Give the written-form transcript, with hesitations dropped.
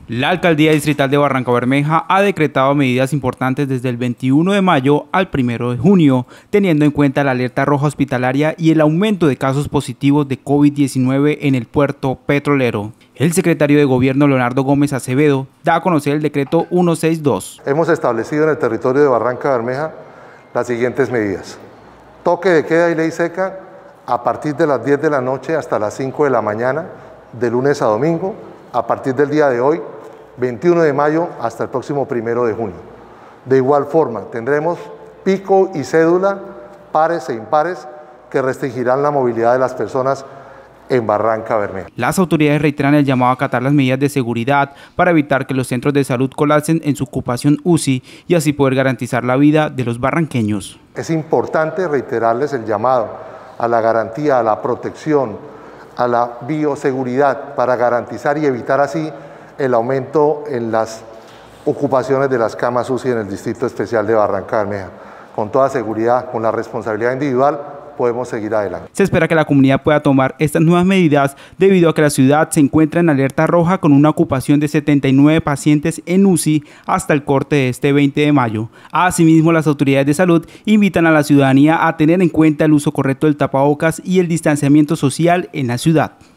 La Alcaldía Distrital de Barrancabermeja ha decretado medidas importantes desde el 21 de mayo al 1 de junio, teniendo en cuenta la alerta roja hospitalaria y el aumento de casos positivos de COVID-19 en el puerto petrolero. El secretario de Gobierno, Leonardo Gómez Acevedo, da a conocer el decreto 162. Hemos establecido en el territorio de Barrancabermeja las siguientes medidas. Toque de queda y ley seca a partir de las 10 de la noche hasta las 5 de la mañana, de lunes a domingo, a partir del día de hoy, 21 de mayo hasta el próximo 1 de junio. De igual forma, tendremos pico y cédula, pares e impares, que restringirán la movilidad de las personas en Barrancabermeja. Las autoridades reiteran el llamado a acatar las medidas de seguridad para evitar que los centros de salud colapsen en su ocupación UCI y así poder garantizar la vida de los barranqueños. Es importante reiterarles el llamado a la garantía, a la protección, a la bioseguridad para garantizar y evitar así el aumento en las ocupaciones de las camas UCI en el Distrito Especial de Barrancabermeja. Con toda seguridad, con la responsabilidad individual, podemos seguir adelante. Se espera que la comunidad pueda tomar estas nuevas medidas debido a que la ciudad se encuentra en alerta roja con una ocupación de 79 pacientes en UCI hasta el corte de este 20 de mayo. Asimismo, las autoridades de salud invitan a la ciudadanía a tener en cuenta el uso correcto del tapabocas y el distanciamiento social en la ciudad.